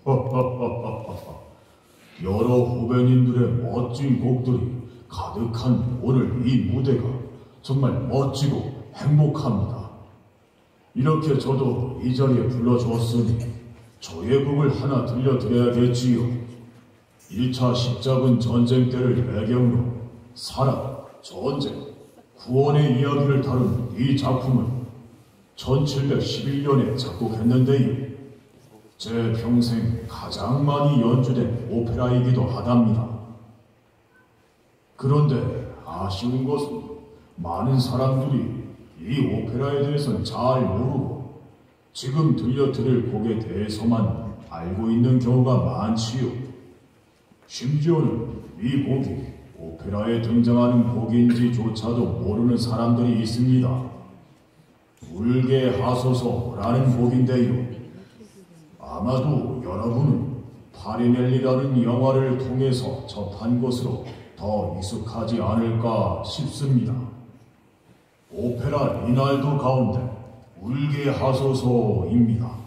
여러 후배님들의 멋진 곡들이 가득한 오늘 이 무대가 정말 멋지고 행복합니다. 이렇게 저도 이 자리에 불러주었으니 저의 곡을 하나 들려드려야겠지요. 1차 십자군 전쟁 때를 배경으로 사랑, 전쟁, 구원의 이야기를 다룬 이 작품을 1711년에 작곡했는데요. 제 평생 가장 많이 연주된 오페라이기도 하답니다. 그런데 아쉬운 것은 많은 사람들이 이 오페라에 대해서는 잘 모르고 지금 들려드릴 곡에 대해서만 알고 있는 경우가 많지요. 심지어는 이 곡이 오페라에 등장하는 곡인지조차도 모르는 사람들이 있습니다. 울게 하소서라는 곡인데요. 아마도 여러분은 파리넬리라는 영화를 통해서 접한 것으로 더 익숙하지 않을까 싶습니다. 오페라 리날도 가운데 울게 하소서입니다.